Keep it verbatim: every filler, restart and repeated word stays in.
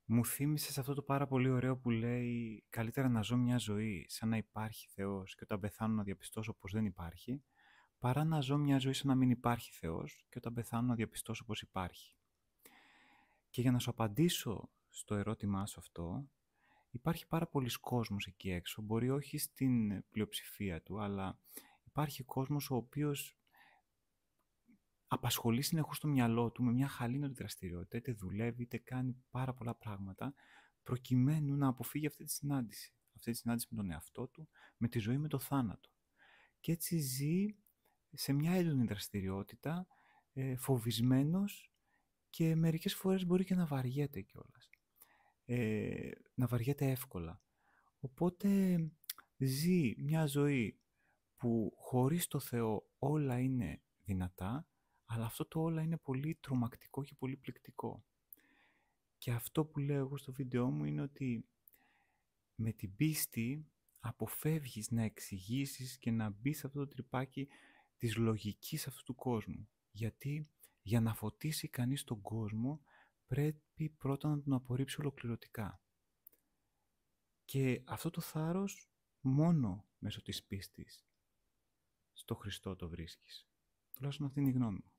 Μου θύμισες αυτό το πάρα πολύ ωραίο που λέει «Καλύτερα να ζω μια ζωή σαν να υπάρχει Θεός και όταν πεθάνω να διαπιστώσω πως δεν υπάρχει, παρά να ζω μια ζωή σαν να μην υπάρχει Θεός και όταν πεθάνω να διαπιστώσω πως υπάρχει». Και για να σου απαντήσω στο ερώτημά σου αυτό, υπάρχει πάρα πολλής κόσμος εκεί έξω, μπορεί όχι στην πλειοψηφία του, αλλά υπάρχει κόσμος ο οποίος απασχολεί συνεχώς το μυαλό του με μια χαλήνωτη δραστηριότητα, είτε δουλεύει είτε κάνει πάρα πολλά πράγματα, προκειμένου να αποφύγει αυτή τη συνάντηση. Αυτή τη συνάντηση με τον εαυτό του, με τη ζωή, με το θάνατο. Και έτσι ζει σε μια έντονη δραστηριότητα, ε, φοβισμένος και μερικές φορές μπορεί και να βαριέται κιόλας. Ε, να βαριέται εύκολα. Οπότε ζει μια ζωή που χωρίς το Θεό όλα είναι δυνατά, αλλά αυτό το όλα είναι πολύ τρομακτικό και πολύ πληκτικό. Και αυτό που λέω εγώ στο βίντεό μου είναι ότι με την πίστη αποφεύγεις να εξηγήσεις και να μπεις σε αυτό το τρυπάκι της λογικής αυτού του κόσμου. Γιατί για να φωτίσει κανείς τον κόσμο πρέπει πρώτα να τον απορρίψει ολοκληρωτικά. Και αυτό το θάρρος μόνο μέσω της πίστης στο Χριστό το βρίσκεις. Τουλάχιστον αυτή είναι η γνώμη μου.